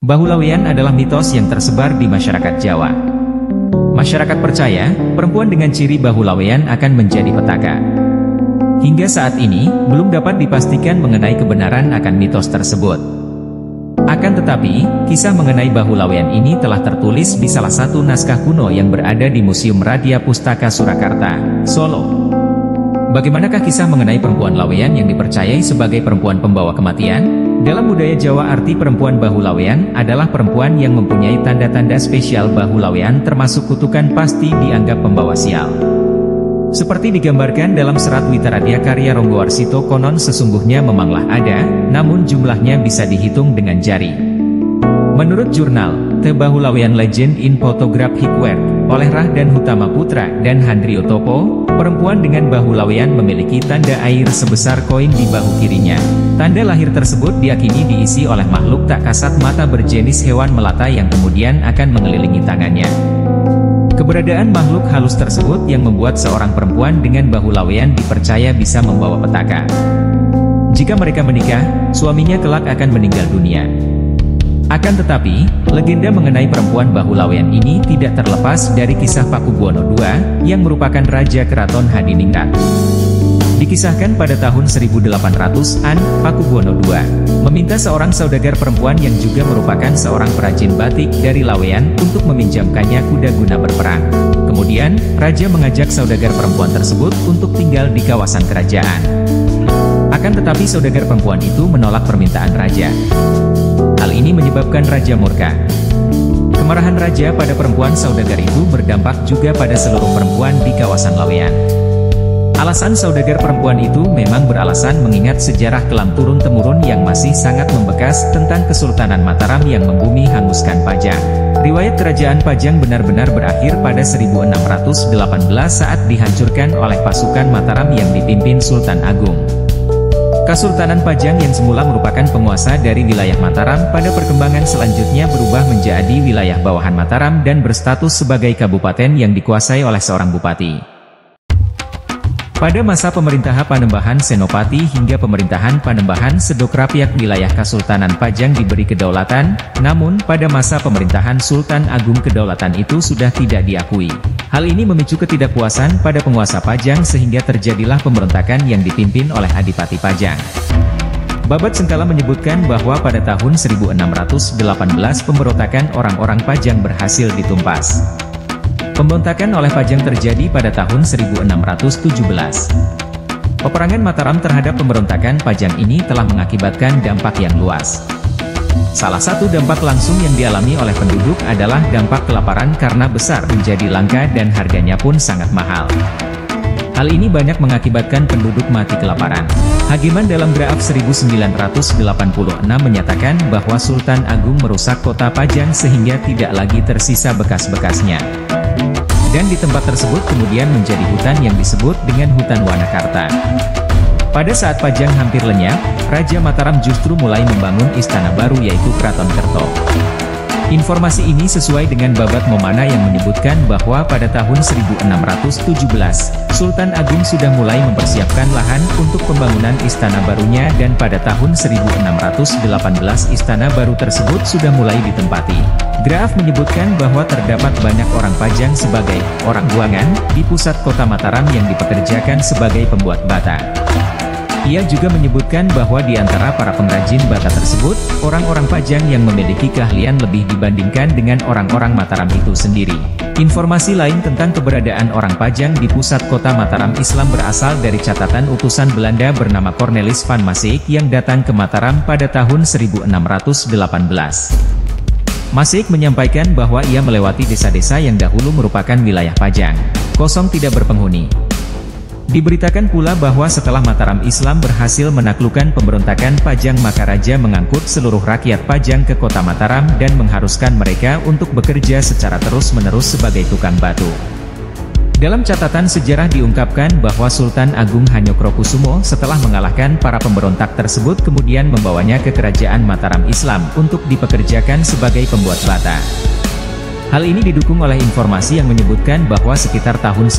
Bahulaweyan adalah mitos yang tersebar di masyarakat Jawa. Masyarakat percaya, perempuan dengan ciri bahulaweyan akan menjadi petaka. Hingga saat ini, belum dapat dipastikan mengenai kebenaran akan mitos tersebut. Akan tetapi, kisah mengenai bahulaweyan ini telah tertulis di salah satu naskah kuno yang berada di Museum Radya Pustaka Surakarta, Solo. Bagaimanakah kisah mengenai perempuan laweyan yang dipercayai sebagai perempuan pembawa kematian? Dalam budaya Jawa, arti perempuan bahulaweyan adalah perempuan yang mempunyai tanda-tanda spesial bahulaweyan, termasuk kutukan pasti dianggap pembawa sial. Seperti digambarkan dalam serat Witaradya karya Ronggowarsito, konon sesungguhnya memanglah ada, namun jumlahnya bisa dihitung dengan jari. Menurut jurnal The Bahulaweyan Legend in Photographic Work oleh Rahdan Hutama Putra dan Handrio Topo, perempuan dengan bahulaweyan memiliki tanda air sebesar koin di bahu kirinya. Tanda lahir tersebut diyakini diisi oleh makhluk tak kasat mata berjenis hewan melata yang kemudian akan mengelilingi tangannya. Keberadaan makhluk halus tersebut yang membuat seorang perempuan dengan bahulaweyan dipercaya bisa membawa petaka. Jika mereka menikah, suaminya kelak akan meninggal dunia. Akan tetapi, legenda mengenai perempuan bahulaweyan ini tidak terlepas dari kisah Pakubuwono II, yang merupakan Raja Keraton Hadiningrat. Dikisahkan pada tahun 1800-an, Pakubuwono II meminta seorang saudagar perempuan yang juga merupakan seorang perajin batik dari Laweyan untuk meminjamkannya kuda guna berperang. Kemudian, Raja mengajak saudagar perempuan tersebut untuk tinggal di kawasan kerajaan. Akan tetapi saudagar perempuan itu menolak permintaan Raja. Hal ini menyebabkan Raja murka. Kemarahan Raja pada perempuan saudagar itu berdampak juga pada seluruh perempuan di kawasan Laweyan. Alasan saudagar perempuan itu memang beralasan mengingat sejarah kelam turun-temurun yang masih sangat membekas tentang Kesultanan Mataram yang membumi hanguskan Pajang. Riwayat kerajaan Pajang benar-benar berakhir pada 1618 saat dihancurkan oleh pasukan Mataram yang dipimpin Sultan Agung. Kesultanan Pajang yang semula merupakan penguasa dari wilayah Mataram pada perkembangan selanjutnya berubah menjadi wilayah bawahan Mataram dan berstatus sebagai kabupaten yang dikuasai oleh seorang bupati. Pada masa pemerintahan Panembahan Senopati hingga pemerintahan Panembahan Sedokrapyak wilayah Kesultanan Pajang diberi kedaulatan, namun pada masa pemerintahan Sultan Agung kedaulatan itu sudah tidak diakui. Hal ini memicu ketidakpuasan pada penguasa Pajang sehingga terjadilah pemberontakan yang dipimpin oleh Adipati Pajang. Babat Sengkala menyebutkan bahwa pada tahun 1618 pemberontakan orang-orang Pajang berhasil ditumpas. Pemberontakan oleh Pajang terjadi pada tahun 1617. Peperangan Mataram terhadap pemberontakan Pajang ini telah mengakibatkan dampak yang luas. Salah satu dampak langsung yang dialami oleh penduduk adalah dampak kelaparan karena besar menjadi langka dan harganya pun sangat mahal. Hal ini banyak mengakibatkan penduduk mati kelaparan. Hagiman dalam Draaf 1986 menyatakan bahwa Sultan Agung merusak kota Pajang sehingga tidak lagi tersisa bekas-bekasnya. Dan di tempat tersebut kemudian menjadi hutan yang disebut dengan Hutan Wanakarta. Pada saat Pajang hampir lenyap, Raja Mataram justru mulai membangun istana baru yaitu Kraton Kerto. Informasi ini sesuai dengan Babat Momana yang menyebutkan bahwa pada tahun 1617, Sultan Agung sudah mulai mempersiapkan lahan untuk pembangunan istana barunya dan pada tahun 1618 istana baru tersebut sudah mulai ditempati. Graaf menyebutkan bahwa terdapat banyak orang Pajang sebagai orang buangan di pusat kota Mataram yang dipekerjakan sebagai pembuat bata. Ia juga menyebutkan bahwa di antara para pengrajin bata tersebut, orang-orang Pajang yang memiliki keahlian lebih dibandingkan dengan orang-orang Mataram itu sendiri. Informasi lain tentang keberadaan orang Pajang di pusat kota Mataram Islam berasal dari catatan utusan Belanda bernama Cornelis van Maaseik yang datang ke Mataram pada tahun 1618. Maaseik menyampaikan bahwa ia melewati desa-desa yang dahulu merupakan wilayah Pajang, kosong tidak berpenghuni. Diberitakan pula bahwa setelah Mataram Islam berhasil menaklukkan pemberontakan Pajang maka Raja mengangkut seluruh rakyat Pajang ke kota Mataram dan mengharuskan mereka untuk bekerja secara terus-menerus sebagai tukang batu. Dalam catatan sejarah diungkapkan bahwa Sultan Agung Hanyokrokusumo setelah mengalahkan para pemberontak tersebut kemudian membawanya ke kerajaan Mataram Islam untuk dipekerjakan sebagai pembuat bata. Hal ini didukung oleh informasi yang menyebutkan bahwa sekitar tahun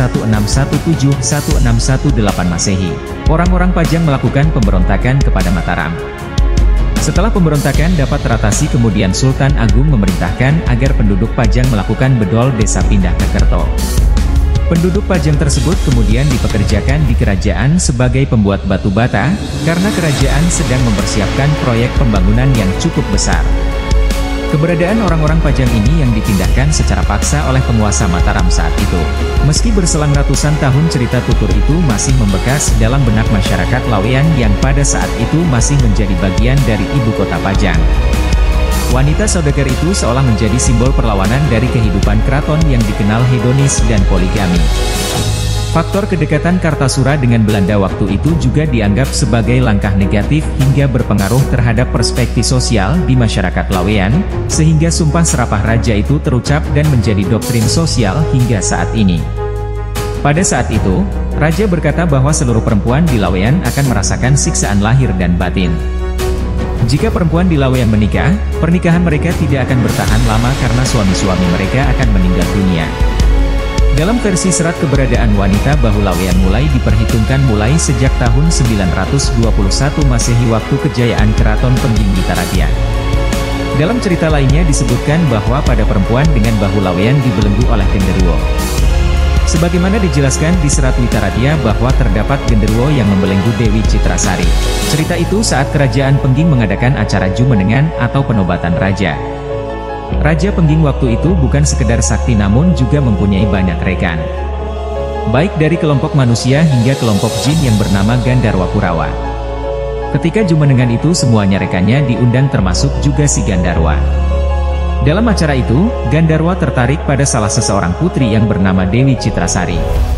1617-1618 Masehi, orang-orang Pajang melakukan pemberontakan kepada Mataram. Setelah pemberontakan dapat teratasi, kemudian Sultan Agung memerintahkan agar penduduk Pajang melakukan bedol desa pindah ke Kerto. Penduduk Pajang tersebut kemudian dipekerjakan di kerajaan sebagai pembuat batu bata, karena kerajaan sedang mempersiapkan proyek pembangunan yang cukup besar. Keberadaan orang-orang Pajang ini yang dipindahkan secara paksa oleh penguasa Mataram saat itu. Meski berselang ratusan tahun, cerita tutur itu masih membekas dalam benak masyarakat Laweyan yang pada saat itu masih menjadi bagian dari ibu kota Pajang. Wanita saudagar itu seolah menjadi simbol perlawanan dari kehidupan keraton yang dikenal hedonis dan poligami. Faktor kedekatan Kartasura dengan Belanda waktu itu juga dianggap sebagai langkah negatif hingga berpengaruh terhadap perspektif sosial di masyarakat Laweyan, sehingga sumpah serapah raja itu terucap dan menjadi doktrin sosial hingga saat ini. Pada saat itu, raja berkata bahwa seluruh perempuan di Laweyan akan merasakan siksaan lahir dan batin. Jika perempuan di Laweyan menikah, pernikahan mereka tidak akan bertahan lama karena suami-suami mereka akan meninggal dunia. Dalam versi serat keberadaan wanita Bahu Laweyan mulai diperhitungkan mulai sejak tahun 921 Masehi waktu kejayaan Keraton Pengging Witaradya. Dalam cerita lainnya disebutkan bahwa pada perempuan dengan bahu Laweyan dibelenggu oleh genderuwo. Sebagaimana dijelaskan di Serat Witaradya bahwa terdapat genderuwo yang membelenggu Dewi Citrasari. Cerita itu saat Kerajaan Pengging mengadakan acara Jumenengan atau penobatan raja. Raja Pengging waktu itu bukan sekedar sakti namun juga mempunyai banyak rekan. Baik dari kelompok manusia hingga kelompok jin yang bernama Gandarwa Kurawa. Ketika Jumenengan itu semuanya rekannya diundang termasuk juga si Gandarwa. Dalam acara itu, Gandarwa tertarik pada salah seseorang putri yang bernama Dewi Citrasari.